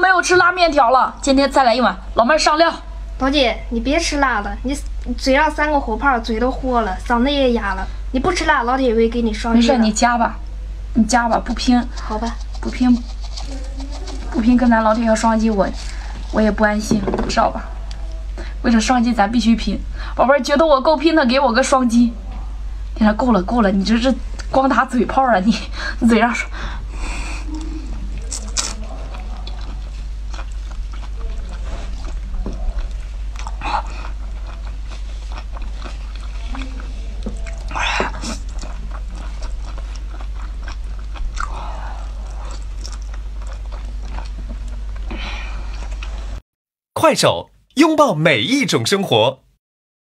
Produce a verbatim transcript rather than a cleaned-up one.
没有吃辣面条了，今天再来一碗，老妹儿上料。 老姐，你别吃辣了，你嘴上三个火泡，嘴都豁了，嗓子也哑了。你不吃辣，老铁会给你双击。 没事，你加吧，你加吧，不拼。 好吧， 不拼，不拼，跟咱老铁要双击，我我也不安心，知道吧？为了双击，咱必须拼。宝贝儿，觉得我够拼的，给我个双击。天呐，够了够了，你这是光打嘴炮啊！你你嘴上说。 快手，拥抱每一种生活。